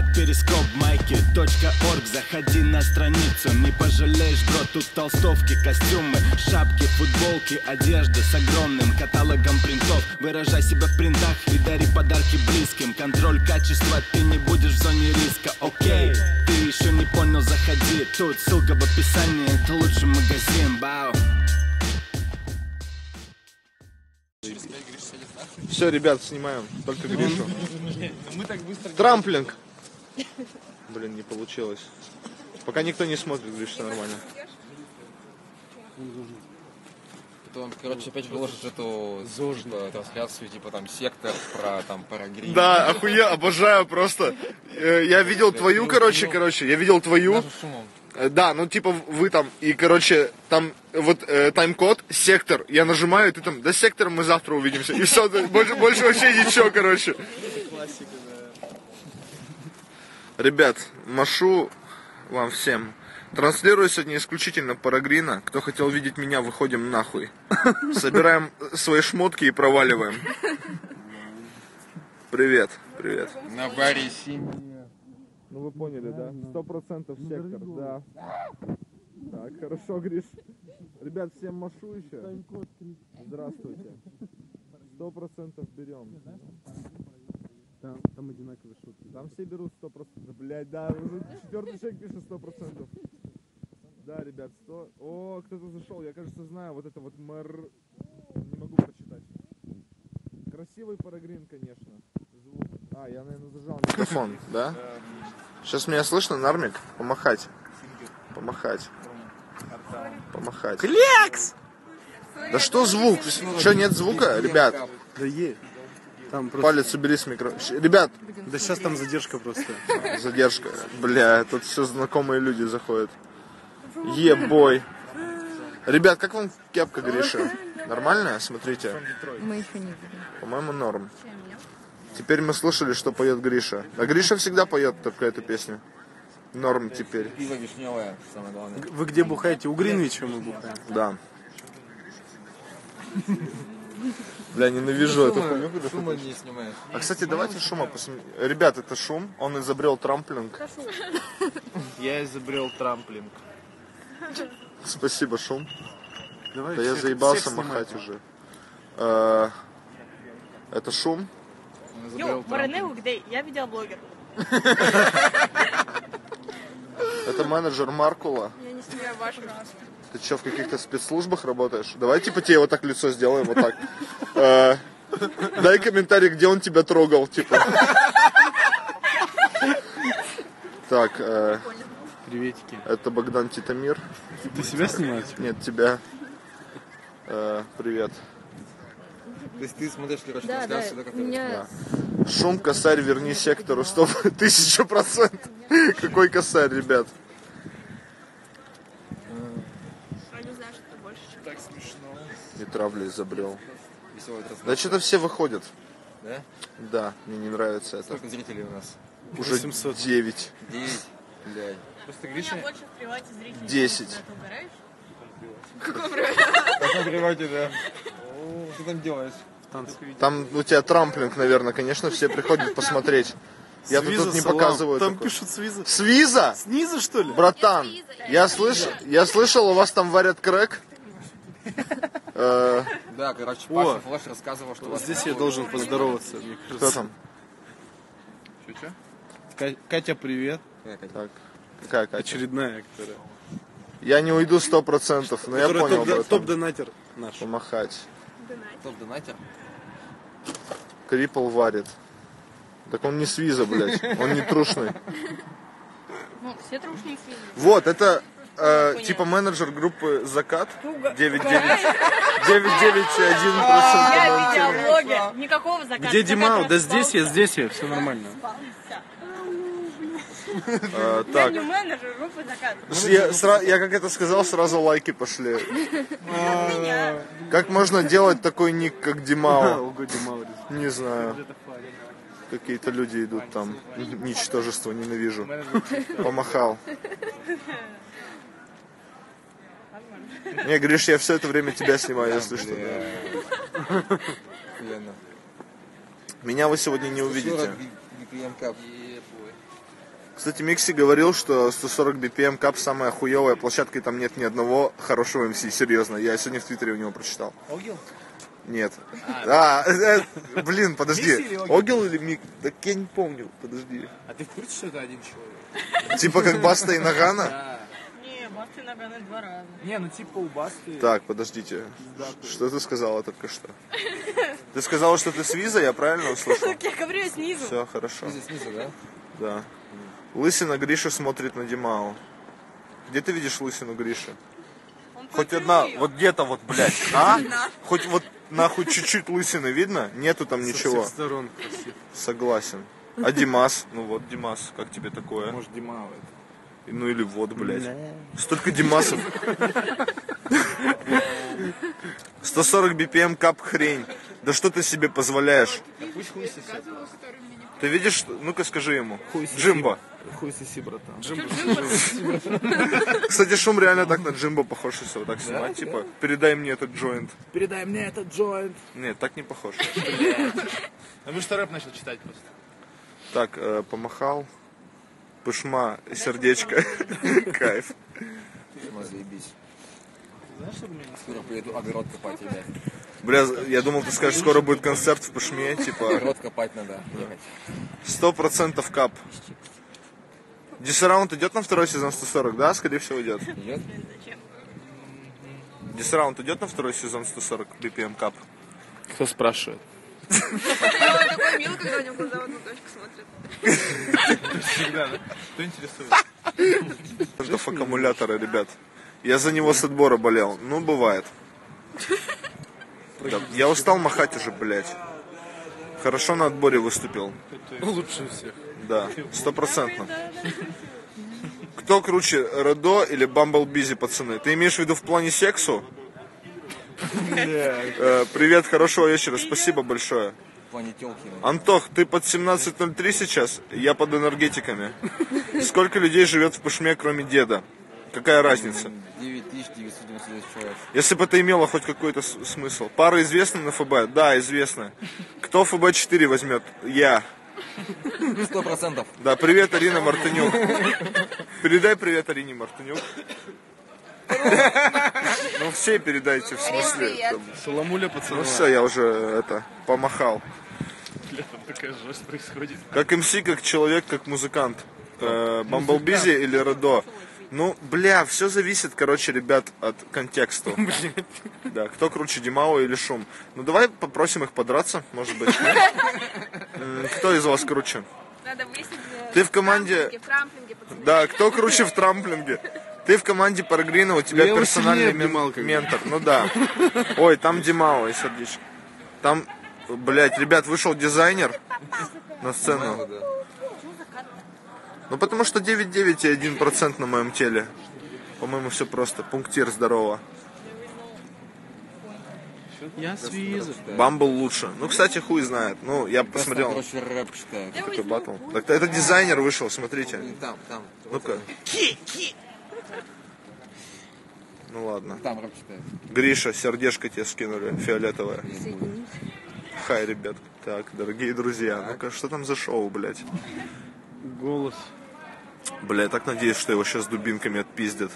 Перископ, майки.орг. Заходи на страницу, не пожалеешь, бро. Тут толстовки, костюмы, шапки, футболки, одежда с огромным каталогом принтов. Выражай себя в принтах и дари подарки близким. Контроль качества, ты не будешь в зоне риска. Окей, ты еще не понял, заходи. Тут ссылка в описании, это лучший магазин. Бау. Все, ребят, снимаем. Только Гришу. Трамплинг. Блин, не получилось. Пока никто не смотрит, Гриша, все нормально. Он, короче, опять выложит эту трансляцию, типа там сектор про там парагрин. Да, охуенно, обожаю просто. Я видел твою, короче, я видел твою. Да, ну типа вы там, и короче, там вот тайм-код, сектор, я нажимаю, и ты там, до сектора мы завтра увидимся. И все, больше вообще ничего, короче. Ребят, машу вам всем. Транслирую сегодня исключительно парагрина. Кто хотел видеть меня, выходим нахуй. Собираем свои шмотки и проваливаем. Привет, привет. На баре синий. Ну вы поняли, да? 100% сектор, да. Так, хорошо, Гриш. Ребят, всем машу еще. Здравствуйте. 100% берем. Там одинаковые шутки. Там все берут 100%. Блять, да, уже четвертый человек пишет 100%. Да, ребят, 100. О, кто-то зашел, я, кажется, знаю. Вот это вот мэр... Не могу прочитать. Красивый парагрин, конечно. Звук. А, я, наверное, зажал микрофон, да? Сейчас меня слышно, Нармик? Помахать. Помахать. Помахать. Клекс! Да что звук? Что, нет звука, ребят? Да есть. Там просто... Палец убери с микро... Ребят! Да сейчас там задержка просто. Задержка. Бля, тут все знакомые люди заходят. Ебой. Ребят, как вам кепка, Гриша? Нормальная? Смотрите. Мы еще не видели. По-моему, норм. Теперь мы слышали, что поет Гриша. А Гриша всегда поет только эту песню. Норм теперь. Пиво вишневое, самое главное. Вы где бухаете? У Гринвича мы бухаем. Да. Бля, ненавижу эту хуйню. Шума не снимаешь. А, кстати, давайте шума посмотрим. Ребят, это шум. Он изобрел трамплинг. Я изобрел трамплинг. Спасибо, шум. Давай Да я заебался махать уже. Это шум. Йоу, Маринеу, где? Я видеоблогер. Это менеджер Маркула. Я не снимаю вашу. Ты что, в каких-то спецслужбах работаешь? Давай, типа, тебе вот так лицо сделаем, вот так. Дай комментарий, где он тебя трогал, типа. Так, Приветики. это Богдан Титамир. Ты себя снимаешь? Нет, тебя. Привет. То есть ты смотришь, короче, Да, трансляцию, да, у которую... меня... Шум, косарь, верни сектору 1000%. Какой косарь, ребят? Они знают, что это больше, чем... Так смешно. И травлю изобрел. Веселая трансляция. Да что-то все выходят. Да? Да, мне не нравится это. Сколько зрителей у нас? Уже 800. 9. 9. Блядь. Просто У меня Гриша... больше в привате зрителей. 10. Ты угораешь? Каком привате, да? Что там делаешь? Там у тебя трамплинг, наверное, конечно, все приходят посмотреть. Я тут не показываю. Там такой. пишут с виза. С виза? Снизу, что ли? Братан, я слышал, у вас там варят крэк. Да, короче, Паша Флэш рассказывал, что... Вот здесь я должен поздороваться, мне кажется. Кто там? Что? Катя, привет. Так, какая Катя? Очередная, которая... Я не уйду 100%, но я понял об этом. Топ-донатер наш. Помахать. Топ-донатер. Крипл варит. Так он не с виза, блядь. Он не трушный. Ну, все трушные свиньи. Вот, это типа менеджер группы Закат. 991%. Я видеоблогер. Никакого заказа. Где Димау? Да здесь я, все нормально. Я Так, не менеджер группы закат. я как это сказал, сразу лайки пошли. Как можно делать такой ник, как Димао? Ого, Димау. Не знаю. Какие-то люди идут там. Ничтожество, ненавижу. Помахал. Не, Гриш, я все это время тебя снимаю, если что. Охуенно. Меня вы сегодня не увидите. Кстати, Микси говорил, что 140 BPM кап самая хуевая площадка, и там нет ни одного хорошего МС, серьезно. Я сегодня в Твиттере у него прочитал. Огил? Нет. Блин, подожди. Огил или Мик? Так я не помню, подожди. А ты в курсе, что это один человек? Типа как Баста и Нагана? Да. Не, Баста и Нагана два раза. Не, ну типа у Басты... Так, подождите. Что ты сказала только что? Ты сказала, что ты с Виза, я правильно услышал? Я говорю снизу. Все, хорошо. Здесь снизу, да? Да. Лысина Гриша смотрит на Димау. Где ты видишь лысину Гриши? Он Хоть покрыл одна, её. вот где-то вот, блядь, а? Хоть вот нахуй чуть-чуть лысины видно? Нету там ничего. сторон красиво. Согласен. А Димас? Ну вот, Димас, как тебе такое? Может, Димау это. Ну или вот, блядь. Столько Димасов. 140 BPM кап хрень. Да что ты себе позволяешь? Пусть хуй сосет. Ты видишь, ну-ка скажи ему. Джимбо. Хуй соси, братан. Кстати, Шум реально так на Джимбо похож, если вот так снимать. Типа, передай мне этот джойнт. Передай мне этот джойнт. Нет, так не похож. А вы что рэп начал читать просто? Так, помахал. Пышма, сердечко. Кайф. Ну, заебись. Знаешь, что мне Скоро приеду огород копать, ребят. Бля, я думал, ты скажешь, скоро будет концерт в Пышме, типа, Огород копать надо ехать. 100% кап. Дисраунд идет на второй сезон 140, да? Скорее всего, идет. Идет? Зачем? Дисраунд идет на второй сезон 140 BPM кап. Кто спрашивает? Он такой милый, когда у него глаза в одну точку смотрят. Всегда, да? Кто интересует? Чертов аккумулятора, ребят. Я за него с отбора болел. Ну, бывает. Да, я устал махать уже, блядь. Хорошо на отборе выступил. Лучше всех. Да, 100%. Кто круче, Редо или Бамбл Бизи, пацаны? Ты имеешь в виду в плане сексу? Привет, хорошего вечера, спасибо большое. В плане тёлки. Антох, ты под 17.03 сейчас? Я под энергетиками. Сколько людей живет в Пышме, кроме деда? Какая разница? 9999 человек. Если бы это имело хоть какой-то смысл. Пара известна на ФБ? Да, известна. Кто ФБ-4 возьмет? Я. 100%. Да, привет, Арина Мартынюк. Передай привет Арине Мартынюк. Ну, все передайте, в смысле. там. Соломуля Ну пацанова. все, я уже помахал. Там такая жесть происходит. Как МС, как человек, как музыкант. Бамблбизи или Редо? Ну, бля, все зависит, короче, ребят, от контекста. Да, кто круче, Димао или Шум? Ну, давай попросим их подраться, может быть. Кто из вас круче? Надо выяснить. Ты в команде... В трамплинге, пацаны. Да, кто круче в трамплинге? Ты в команде Парагрина, у тебя Я его персональный сильнее обнимал, как бы. ментор. Ну да. Ой, там Димао и сердечко. Там, блядь, ребят, вышел дизайнер на сцену. Да. Ну потому что 9,9 и 1% на моем теле. По-моему, все просто. Пунктир, здорово. Я с Виза. Бамбл лучше. Ну, кстати, хуй знает. Ну, я посмотрел. Короче, рэп читаю. Такой батл. Так это дизайнер вышел, смотрите. Там. Ну-ка. Ну ладно. Там рэп читаю. Гриша, сердечко тебе скинули, фиолетовое. Хай, ребят. Так, дорогие друзья, ну-ка, что там за шоу, блядь? Голос. Бля, я так надеюсь, что его сейчас дубинками отпиздят.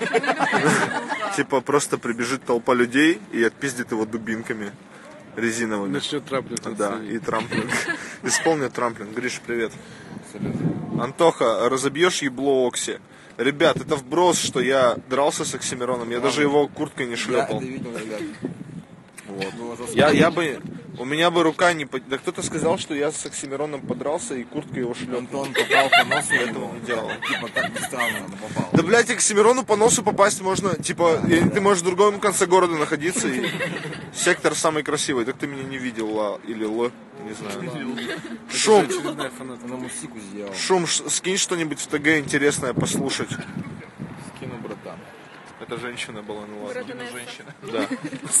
Типа просто прибежит толпа людей и отпиздит его дубинками резиновыми. Начнет траплить. Да, и трамплинг. Исполнит трамплинг. Гриш, привет. Антоха, разобьешь ебло Окси? Ребят, это вброс, что я дрался с Оксимироном. Я даже его курткой не Я шлепал. это видел, ребят. Вот. Было жестко. Я бы... У меня бы рука не... Да кто-то сказал, что я с Оксимироном подрался и курткой его шлепал. Антон попал по носу, Этого не делал. Типа, как ни странно, но попал. Да, блядь, Оксимирону по носу попасть можно, типа, ты можешь в другом конце города находиться, и сектор самый красивый. Так ты меня не видел, ла, или л, не знаю. Шум, Очередная фанатка. На мусику сделал. Шум, скинь что-нибудь в ТГ интересное послушать. Скину, братан. Это женщина была, ну ладно. Женщина. Да.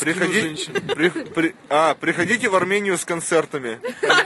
Приходите в Армению с концертами.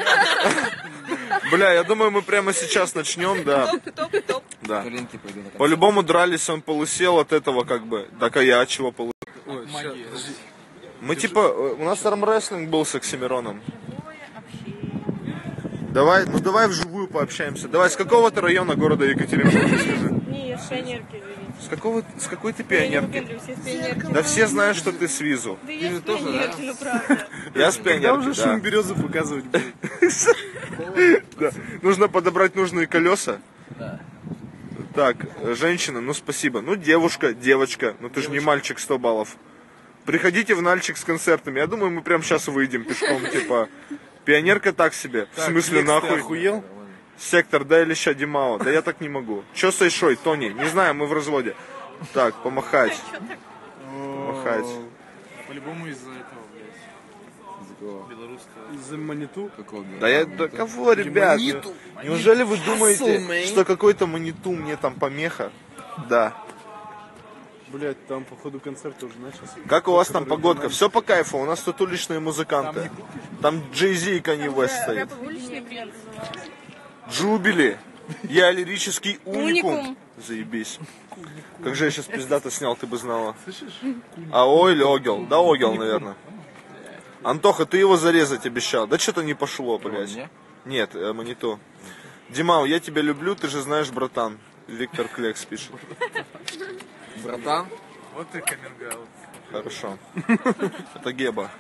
Бля, я думаю, мы прямо сейчас начнем, да. Топ. Да. Коленки пойду на концерт. По-любому дрались, он полысел от этого, как бы. Так, а я от чего полысел? Ой, щас, подожди. Мы типа, у нас армрестлинг был с Оксимироном. Давай, ну давай вживую пообщаемся. Давай, с какого ты района города Екатеринбург? Не, с пионерки живите. С какой ты Я не пионерки? выпендрю, все с пионерки. Да все знают, что ты с визу. Да я с тоже, да? пионерки, ну правда. Я с Когда пионерки, уже да. шум березы показывать будет? Да. Нужно подобрать нужные колеса. Так, женщина, ну спасибо. Ну, девушка, девочка, ну ты же не мальчик 100 баллов. Приходите в Нальчик с концертами. Я думаю, мы прямо сейчас выйдем пешком, типа. Пионерка так себе. В смысле, нахуй? Охуел? Сектор, да или ща Димао? Да я так не могу. Чё с Айшой, Тони? Не знаю, мы в разводе. Так, помахать. Помахать. По-любому из-за этого, блядь. Белорусского. Из-за маниту? Какого, Да я, да кого, ребят? Неужели вы думаете, что какой-то маниту мне там помеха? Да. Блядь, там походу концерт уже начался. Как у вас там погодка? Все по кайфу, у нас тут уличные музыканты. Там Джей Зи и Канье Уэст стоит. Уличный бред. Джубили. Я лирический уникум. Уникум. Заебись. Как же я сейчас пиздато снял, ты бы знала. А ой или Огел? Да Огел, наверное. Антоха, ты его зарезать обещал. Да что-то не пошло, блядь. Нет, маниту. Димау, я тебя люблю, ты же знаешь, братан. Виктор Клекс пишет. Братан? Вот и каминг-аут. Хорошо. Это Геба.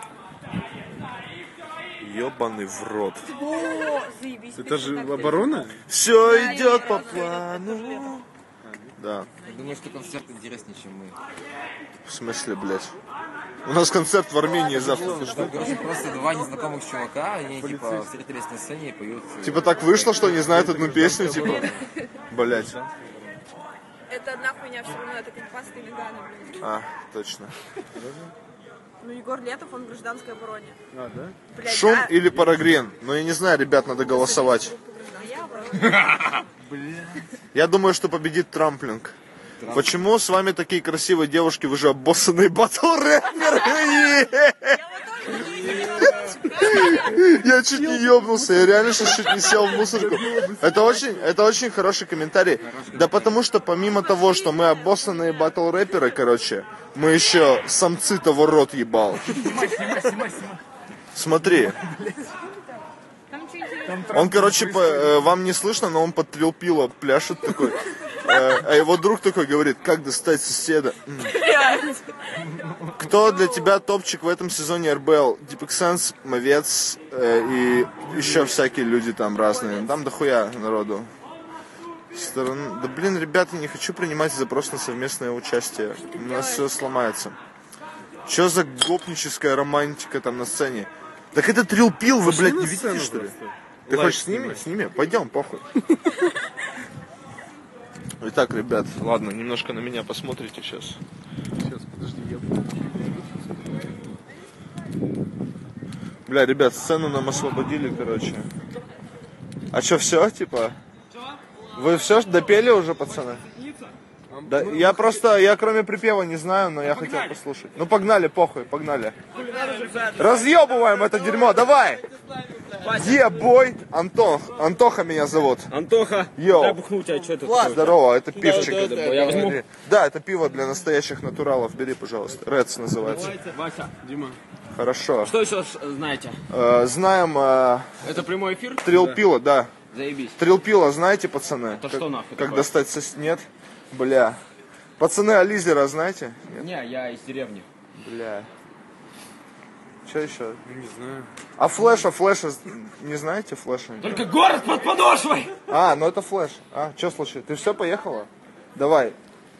Ёбаный в рот. О, заебись. Это же оборона? Все идет по плану. Да. Я думаю, что концерт интереснее, чем мы. В смысле, блядь? У нас концерт в Армении завтра. Там, короче, просто два незнакомых чувака, они типа встретились на сцене и поют. Типа так вышло, что не знают одну песню, типа. Блядь. Это одна хуйня все равно, это Компас и Нагана, блин. А, точно. Ну, Егор Летов, он в гражданской обороне. А, да? Блядь, Шум да. или Парагрен? Ну, я не знаю, ребят, надо голосовать. Я думаю, что победит Трамплинг. Почему с вами такие красивые девушки, вы же обоссанные батл-рэперы? Я чуть не ёбнулся, я реально сейчас чуть не сел в мусорку. Это очень хороший комментарий. Да потому что помимо того, что мы обоссанные батл-рэперы, короче, мы еще самцы того рот ебал. Смотри. Он, короче, вам не слышно, но он под трилпило пляшет такой. А его друг такой говорит, как достать соседа. Кто для тебя топчик в этом сезоне РБЛ? Дипексенс, Мовец и еще всякие люди там разные. Там дохуя народу. Да блин, ребята, не хочу принимать запрос на совместное участие. У нас все сломается. Че за гопническая романтика там на сцене? Так это трилпил, вы, блядь, не видите, что ли? Ты хочешь с ними? С ними? Пойдем, похуй. Итак, ребят, ладно, немножко на меня посмотрите сейчас. Сейчас, подожди, я... Бля, ребят, сцену нам освободили, короче. А что, все, типа? Вы все допели уже, пацаны? Да, я кроме припева не знаю, но я хотел послушать. Ну погнали, похуй, погнали. Разъебываем это дерьмо, давай! Бой, Антоха меня зовут. Антоха, Йоу. дай бухнуть, а что это? Здорово, это пивчик. Я возьму. Да, это пиво для настоящих натуралов, бери, пожалуйста. Редс называется. Вася, Дима. Хорошо. что еще знаете? Знаем Это прямой эфир? трилпила, да. Заебись. Трилпила, знаете, пацаны? Это что нахуй Как такое? достать Нет? Бля. Пацаны, Ализера знаете? Нет? Не, я из деревни. Бля. Что еще? Не знаю. А Флэша не знаете Флэша? Только город под подошвой! А, ну это Флэш. А, что случилось? Ты все, поехала? Давай.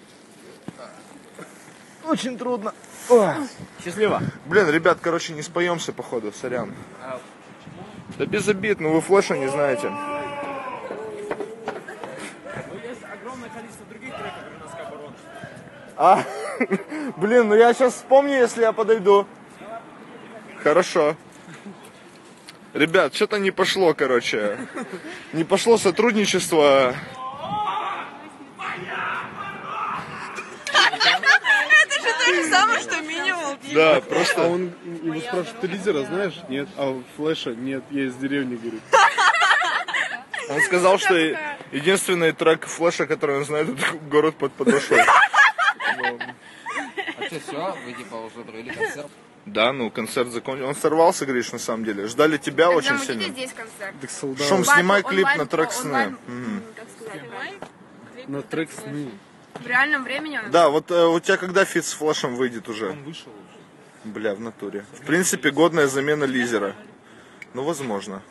Очень трудно. Ох. Счастливо. Блин, ребят, короче, не споемся, походу, сорян. Да без обид, ну вы Флэша не знаете. Есть огромное количество других треков гражданской обороны. А, блин, ну я сейчас вспомню, если я подойду. Хорошо. Ребят, что-то не пошло, короче. Не пошло сотрудничество. Это же то же самое, что минимум. Да, просто... А он его спрашивает, ты лидера знаешь? Нет. А Флэша? Нет, я из деревни, говорит. Он сказал, что единственный трек Флэша, который он знает, это «Город под подошвой». А что, все? Вы типа уже провели концерт? Да, ну концерт закончился. Он сорвался, говоришь, на самом деле. Ждали тебя Тогда очень мы сильно. где здесь концерт? Так солдат. Шум, снимай клип Онлайн- на трек сны. онлайн- Мгм. как сказать, На трек сны. в реальном времени он... Да, вот у тебя когда фит с Флэшем выйдет уже? Он вышел уже. Бля, в натуре. В принципе, годная замена лизера. Ну, возможно.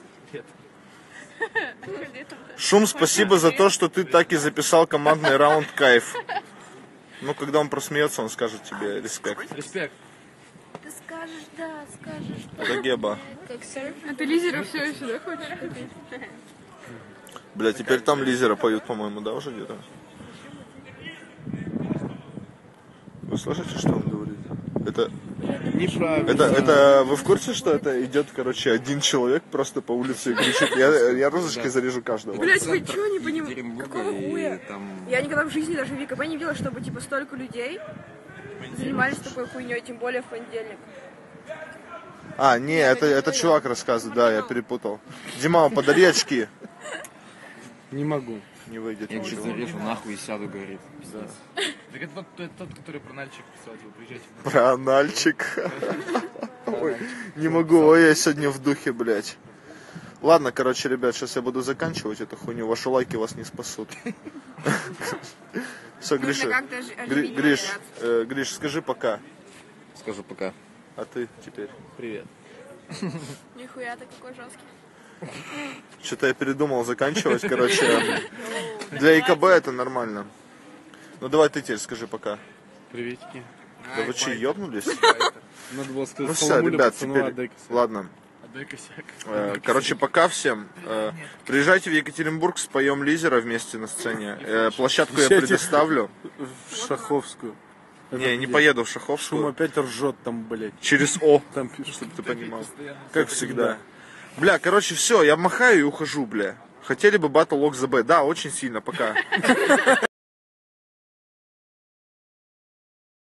Шум, спасибо за то, что ты так и записал командный раунд кайф. Ну, когда он просмеется, он скажет тебе респект. Респект. Ты скажешь, да, скажешь. Это Геба. А ты лизера все еще, да, хочешь? Бля, теперь там лизера поют, по-моему, да, уже где-то? Вы слышите, что он говорит? Это... Неправильно. Это вы в курсе, что это идет, короче, один человек просто по улице и кричит, я розочкой зарежу каждого. Блять, вы чё не понимаете? Екатеринбурга, Какого и хуя? там... Я никогда в жизни даже в ВКБ не видела, чтобы типа столько людей занимались такой хуйней, тем более в понедельник. А, не, это чувак рассказывает, да, я перепутал. Дима, подари очки. Не могу. Не выйдет Я чуть ничего. зарежу нахуй и сяду, говорит. Так это тот, который про Нальчик писал, типа, приезжайте. Про анальчик. Ой, не могу, ой, я сегодня в духе, блядь. Ладно, короче, ребят, сейчас я буду заканчивать эту хуйню. Ваши лайки вас не спасут. Все, Гриша. как-то оживить Гриш, скажи пока. Скажу пока. А ты теперь? Привет. Нихуя ты какой жесткий. Что-то я передумал заканчивать, короче. Для ИКБ это нормально. Ну давай ты теперь скажи пока. Приветики. Да вы че, ёбнулись? Надо было сказать, Ну все, Соломуля, ребят, пацанова, теперь, отдай косяк. ладно. Отдай косяк. Короче, пока всем. Приезжайте в Екатеринбург, споем лизера вместе на сцене. Площадку я Приезжайте. предоставлю. В Шаховскую. Не поеду в Шум Шаховскую. опять ржет там, блядь. Через О, Там пишут. чтобы ты понимал. Как всегда. Бля, короче, все, я махаю и ухожу, бля. Хотели бы батл Лок за Б? Да, очень сильно, пока.